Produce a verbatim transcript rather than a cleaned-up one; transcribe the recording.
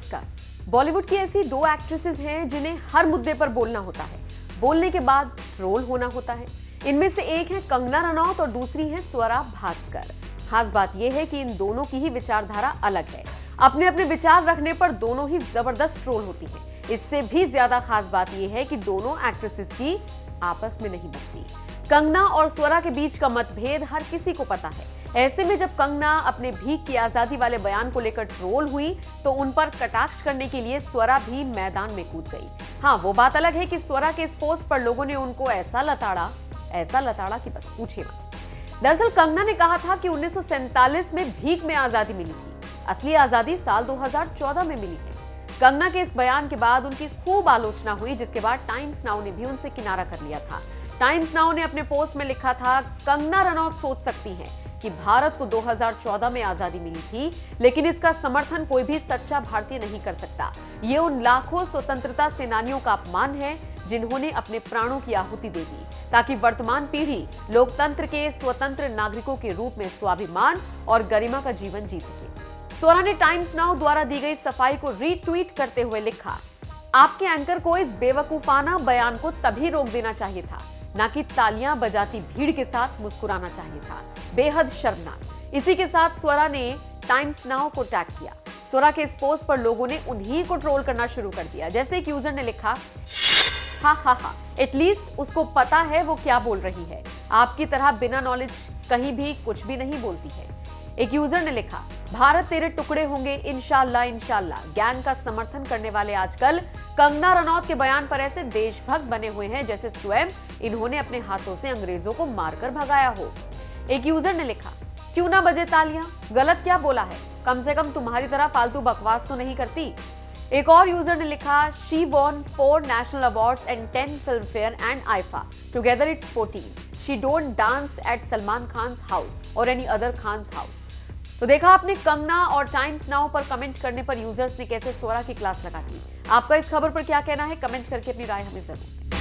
नमस्कार। बॉलीवुड की ऐसी दो एक्ट्रेसेस हैं जिन्हें हर मुद्दे पर बोलना होता है, बोलने के बाद ट्रोल होना होता है। इनमें से एक है कंगना रनौत और दूसरी है स्वरा भास्कर। खास बात यह है कि इन दोनों की ही विचारधारा अलग है। अपने अपने विचार रखने पर दोनों ही जबरदस्त ट्रोल होती हैं। इससे भी ज्यादा खास बात यह है कि दोनों एक्ट्रेसेस की आपस में नहीं बनती। कंगना और स्वरा के बीच का मतभेद हर किसी को पता है। ऐसे में जब कंगना अपने भीख की आजादी वाले बयान को लेकर ट्रोल हुई तो उन पर कटाक्ष करने के लिए स्वरा भी मैदान में कूद गई। हाँ, वो बात अलग है कि स्वरा के इस पोस्ट पर लोगों ने उनको ऐसा लताड़ा ऐसा लताड़ा कि बस पूछे मत। दरअसल कंगना ने कहा था कि उन्नीस सौ सैंतालीस में भीख में आजादी मिली थी, असली आजादी साल दो हज़ार चौदह में मिली है। कंगना के इस बयान के बाद उनकी खूब आलोचना हुई, जिसके बाद टाइम्स नाउ ने भी उनसे किनारा कर लिया था। टाइम्स नाउ ने अपने पोस्ट में लिखा था, कंगना रनौत सोच सकती हैं कि भारत को दो हज़ार चौदह में आजादी मिली थी, लेकिन इसका समर्थन कोई भी सच्चा भारतीय नहीं कर सकता। ये उन लाखों स्वतंत्रता सेनानियों का अपमान है जिन्होंने अपने प्राणों की आहुति दे दी ताकि वर्तमान पीढ़ी लोकतंत्र के स्वतंत्र नागरिकों के रूप में स्वाभिमान और गरिमा का जीवन जी सके। स्वरा ने टाइम्स नाउ द्वारा दी गई सफाई को रीट्वीट करते हुए लिखा, आपके एंकर को इस बेवकूफाना बयान को तभी रोक देना चाहिए था, ना कि तालियां बजाती भीड़ के साथ मुस्कुराना चाहिए था। बेहद शर्मनाक। इसी के साथ स्वरा ने टाइम्स नाउ को टैग किया। स्वरा के इस पोस्ट पर लोगों ने उन्हीं को ट्रोल करना शुरू कर दिया। जैसे एक यूजर ने लिखा, हा हा हा, एटलीस्ट उसको पता है वो क्या बोल रही है, आपकी तरह बिना नॉलेज कहीं भी कुछ भी नहीं बोलती है। एक यूजर ने लिखा, भारत तेरे टुकड़े होंगे इंशाल्लाह इंशाल्लाह। गैंग का समर्थन करने वाले आजकल कंगना रनौत के बयान पर ऐसे देशभक्त बने हुए हैं जैसे स्वयं इन्होंने अपने हाथों से अंग्रेजों को मारकर भगाया हो। एक यूजर ने लिखा, क्यों ना बजे तालियां, गलत क्या बोला है, कम से कम तुम्हारी तरह फालतू बकवास तो नहीं करती। एक और यूजर ने लिखा, she won four national awards and ten Filmfare and IIFA, together it's fourteen. She don't dance at Salman Khan's house और एनी अदर खान्स हाउस। तो देखा आपने कंगना और टाइम्स नाउ पर कमेंट करने पर यूजर्स ने कैसे स्वरा की क्लास लगा दी। आपका इस खबर पर क्या कहना है, कमेंट करके अपनी राय हमें जरूर दें।